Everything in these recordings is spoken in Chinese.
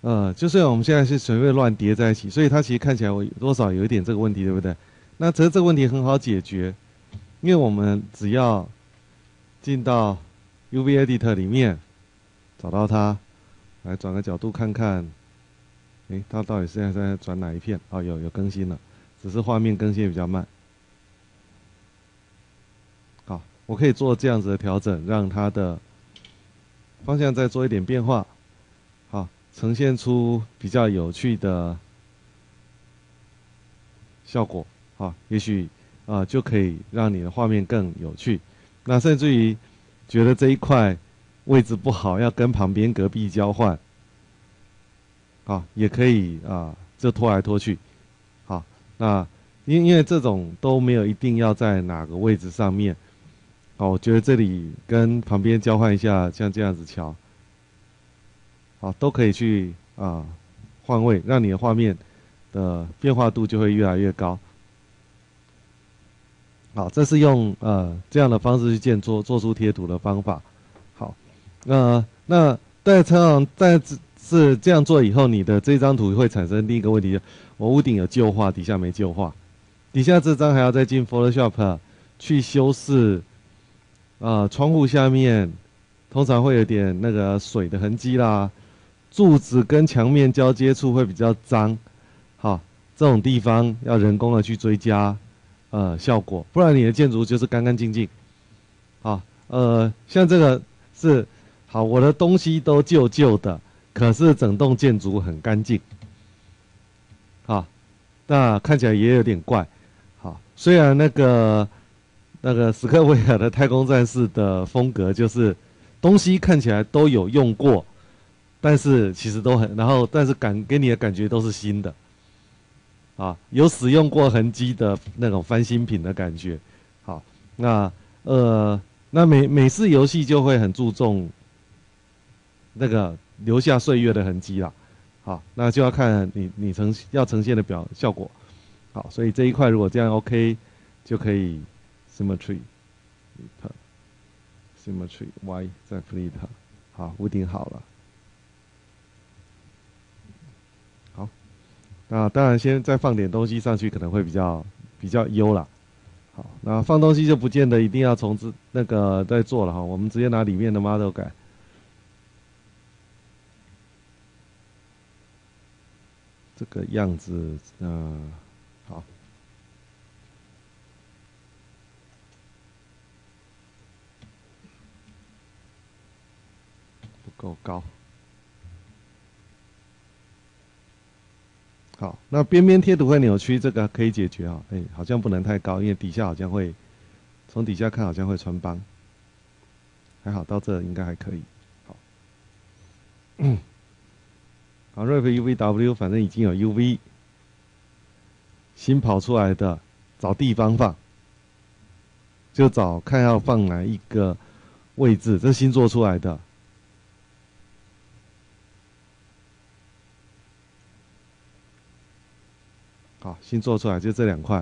就是我们现在是随便乱叠在一起，所以它其实看起来我多少有一点这个问题，对不对？那其实这个问题很好解决，因为我们只要进到 UV Editor 里面，找到它，来转个角度看看，诶，它到底现在在转哪一片？哦，有更新了，只是画面更新比较慢。好，我可以做这样子的调整，让它的方向再做一点变化，好，呈现出比较有趣的效果，好，也许就可以让你的画面更有趣。那甚至于觉得这一块位置不好，要跟旁边隔壁交换，好，也可以就拖来拖去，好，那因为这种都没有一定要在哪个位置上面，好，我觉得这里跟旁边交换一下，像这样子瞧，好，都可以去换位，让你的画面的变化度就会越来越高。好，这是用这样的方式去做出贴图的方法。好，那但是这样做以后，你的这张图会产生第一个问题，我屋顶有旧画，底下没旧画，底下这张还要再进 Photoshop 去修饰，窗户下面通常会有点那个水的痕迹啦，柱子跟墙面交接处会比较脏，好，这种地方要人工的去追加效果，不然你的建筑就是干干净净。好，像这个是好，我的东西都旧旧的，可是整栋建筑很干净。好，那看起来也有点怪。好，虽然那个史克威尔的太空战士的风格就是东西看起来都有用过，但是其实都很，然后但是给你的感觉都是新的。有使用过痕迹的那种翻新品的感觉。好，那美式游戏就会很注重那个留下岁月的痕迹啦。好，那就要看你要呈现的效果。好，所以这一块如果这样 OK， 就可以 symmetry Y 再 flip。好，屋顶好了。那当然，先再放点东西上去，可能会比较优啦。好，那放东西就不见得一定要从那个再做了哈，我们直接拿里面的 model 改。这个样子，好，不够高。好，那边边贴图会扭曲，这个可以解决啊。好像不能太高，因为底下好像会从底下看好像会穿帮。还好到这应该还可以。好，好 ，Ref UVW 反正已经有 UV， 新跑出来的找地方放，就找看要放哪一个位置，这是新做出来的。好，新做出来就这2块，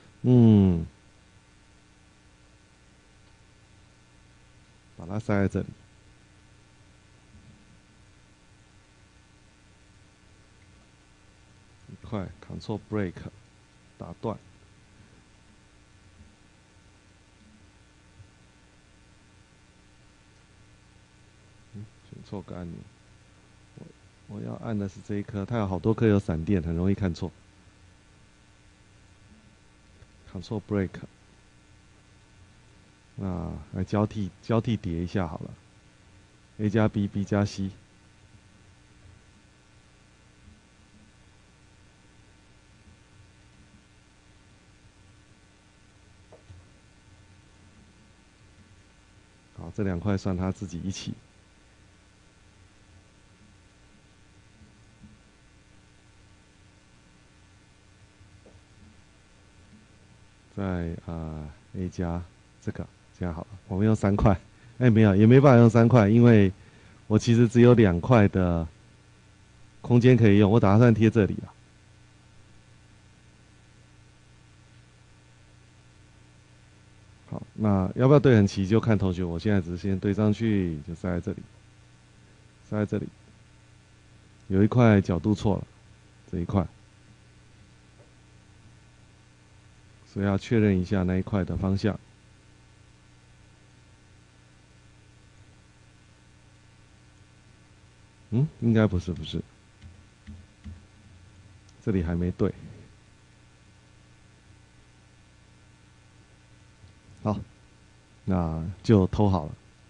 把它塞在这里。一块 Ctrl Break 打断。选错个按钮，我要按的是这一颗，它有好多颗有闪电，很容易看错。Ctrl Break， 来交替叠一下好了 ，A 加 B，B 加 C。好，这2块算它自己一起。再A 加这个，这样好了。我们用3块，没有，也没办法用3块，因为我其实只有2块的空间可以用，我打算贴这里啊。好，那要不要对很齐就看同学，我现在只是先对上去，就塞在这里，塞在这里。 有一块角度错了，这一块，所以要确认一下那一块的方向。应该不是，这里还没对。好，那就偷好了。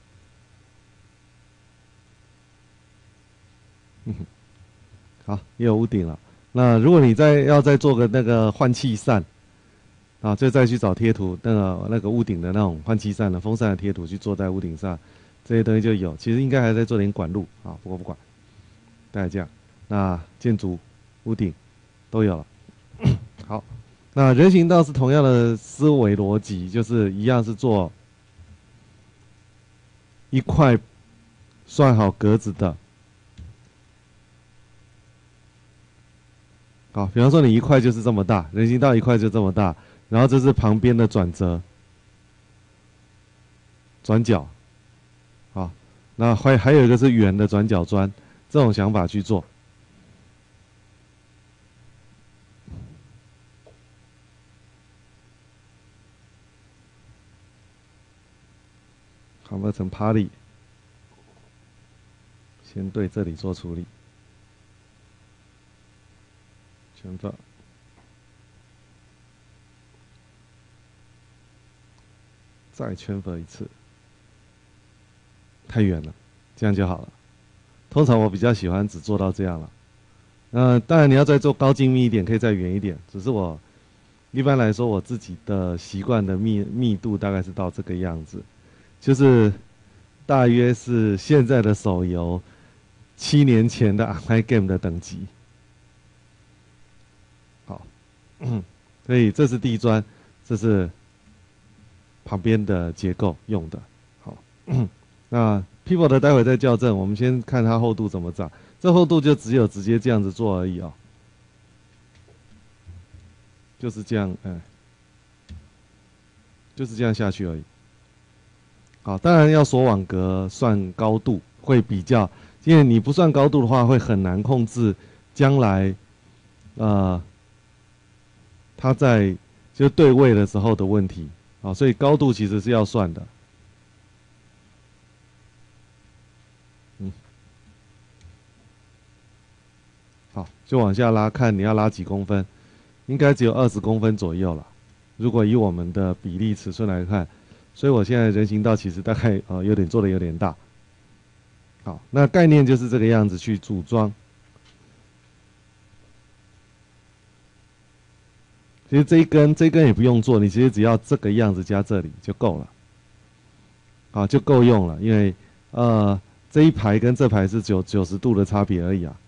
好，也有屋顶了。那如果你要再做个那个换气扇啊，就再去找贴图，那个屋顶的那种换气扇的风扇的贴图去做在屋顶上，这些东西就有。其实应该还在做点管路啊，不过不管，大概这样。那建筑、屋顶都有了。好，那人行道是同样的思维逻辑，就是一样是做一块算好格子的。好，比方说你一块就是这么大，人行道一块就这么大，然后这是旁边的转折、转角，好，那还有一个是圆的转角砖，这种想法去做。好，那成 Party， 先对这里做处理，圈粉，再圈粉一次，太远了，这样就好了。通常我比较喜欢只做到这样了。当然你要再做高精密一点，可以再远一点。只是我一般来说，我自己的习惯的密度大概是到这个样子，就是大约是现在的手游7年前的 online game 的等级。好，所以这是地砖，这是旁边的结构用的。好，那 People 的待会再校正，我们先看它厚度怎么长。这厚度就只有直接这样子做而已哦，就是这样，就是这样下去而已。好，当然要锁网格算高度会比较，因为你不算高度的话，会很难控制将来，它在就对位的时候的问题。好，所以高度其实是要算的。好，就往下拉，看你要拉几公分，应该只有20公分左右了。如果以我们的比例尺寸来看，所以我现在人行道其实大概做的有点大。好，那概念就是这个样子去组装。其实这一根也不用做，你其实只要这个样子加这里就够了。好，就够用了，因为这一排跟这排是90度的差别而已啊。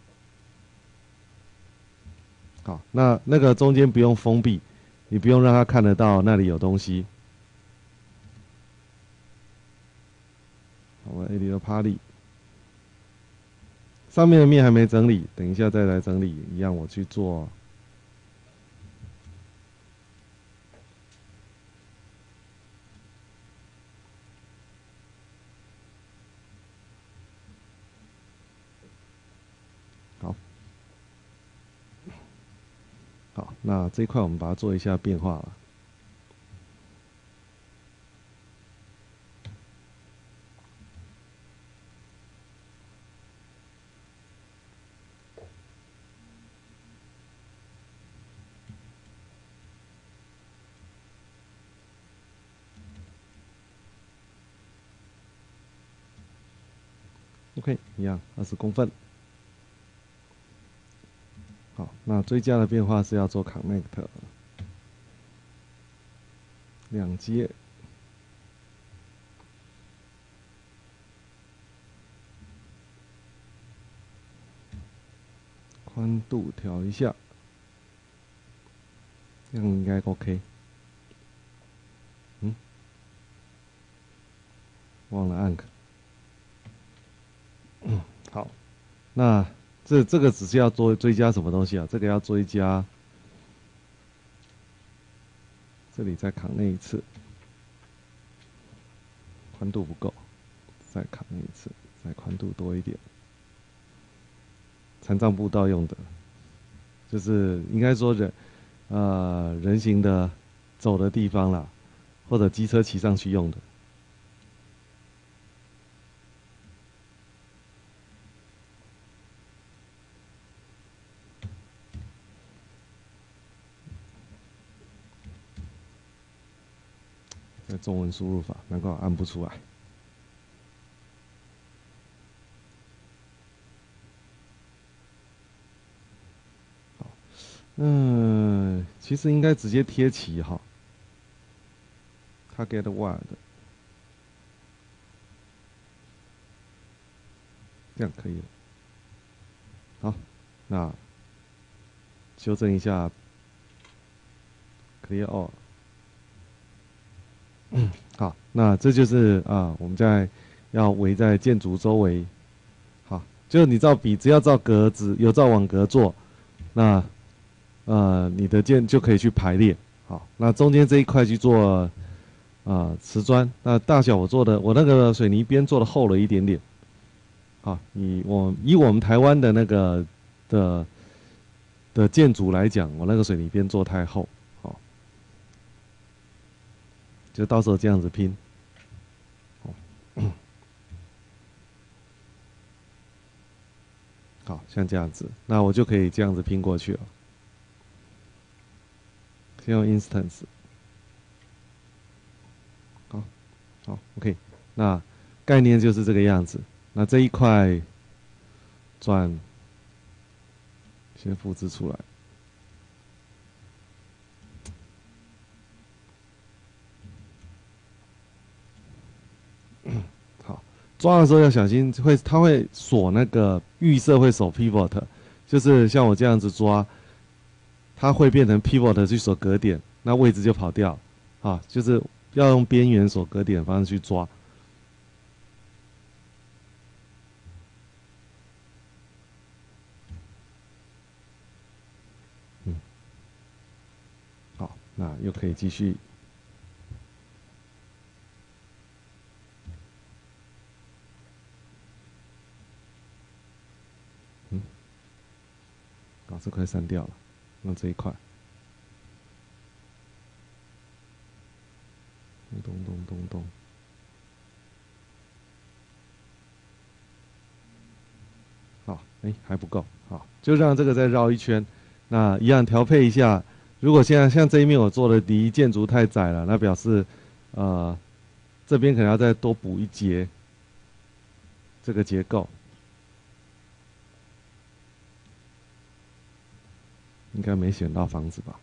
好，那个中间不用封闭，你不用让他看得到那里有东西。好，我 A 的 Party 上面的面还没整理，等一下再来整理，一样我去做。好，好，那这一块我们把它做一下变化了。OK， 一样20公分。好，那追加的变化是要做 connect 2接，宽度调一下，这样应该 OK。忘了按。好，那这个只是要追加什么东西啊？这个要追加，这里再扛那一次，宽度不够，再扛那一次，再宽度多一点。 残障步道用的，就是应该说人行的走的地方啦，或者机车骑上去用的。这中文输入法，难怪我按不出来。好，其实应该直接贴齐哈。Target Word， 这样可以了。好，那修正一下 Clear All。好，那这就是我们要围在建筑周围。好，就是你照笔，只要照格子，有照网格做，那你的键就可以去排列。好，那中间这一块去做瓷砖，那大小我那个水泥边做的厚了一点点。好，以我们台湾的那个的建筑来讲，我那个水泥边做太厚。就到时候这样子拼，好像这样子，那我就可以这样子拼过去了。先用 instance， 好 ，OK， 那概念就是这个样子。那这一块转，先复制出来。好，抓的时候要小心，它会锁那个预设会锁 pivot， 就是像我这样子抓，它会变成 pivot 去锁格点，那位置就跑掉。啊，就是要用边缘锁格点的方式去抓。好，那又可以继续。这块删掉了，用这一块。咚。好，还不够，好，就让这个再绕一圈。那一样调配一下。如果现在像这一面我做的离建筑太窄了，那表示这边可能要再多补一节这个结构。应该没选到房子吧？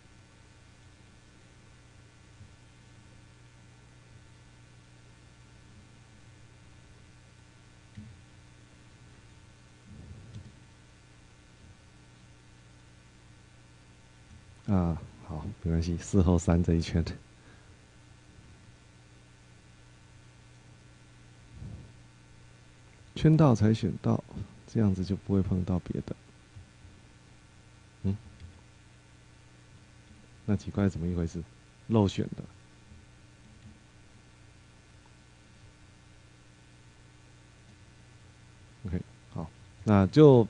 好，没关系，4后3这一圈。圈到才选到，这样子就不会碰到别的。那几块怎么一回事？漏选的。OK， 好，那就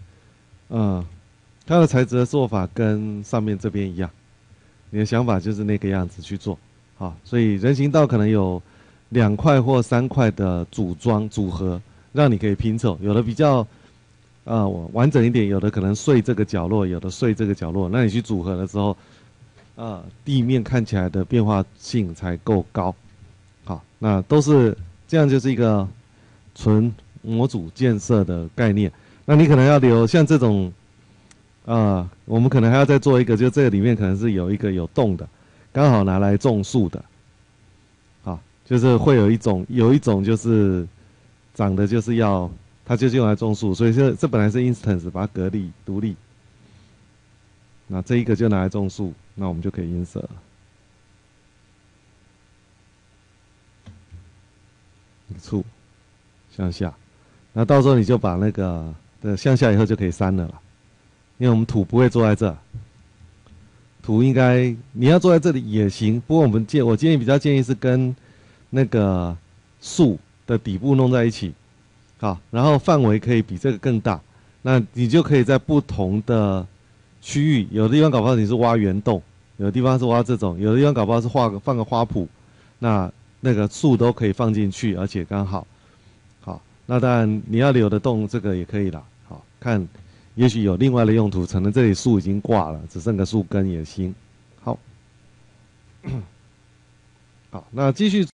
它的材质的做法跟上面这边一样，你的想法就是那个样子去做。好，所以人行道可能有2块或3块的组合，让你可以拼凑，有的比较完整一点，有的可能碎这个角落，有的碎这个角落，那你去组合的时候。地面看起来的变化性才够高。好，那都是这样，就是一个纯模组建设的概念。那你可能要留像这种，我们可能还要再做一个，就这个里面可能是有一个有洞的，刚好拿来种树的。好，就是会有一种就是长得就是它就是用来种树，所以这本来是 instance， 把它独立。那这一个就拿来种树，那我们就可以insert了。处向下，那到时候你就把那个向下以后就可以删了啦，因为我们土不会坐在这，土应该你要坐在这里也行，不过我建议比较建议是跟那个树的底部弄在一起，好，然后范围可以比这个更大， 那你就可以在不同的区域，有的地方搞不好你是挖圆洞，有的地方是挖这种，有的地方搞不好是放个花圃，那个树都可以放进去，而且刚好。好，那当然你要留得动这个也可以啦。好，看也许有另外的用途，可能这里树已经挂了，只剩个树根也行。好，好，那继续。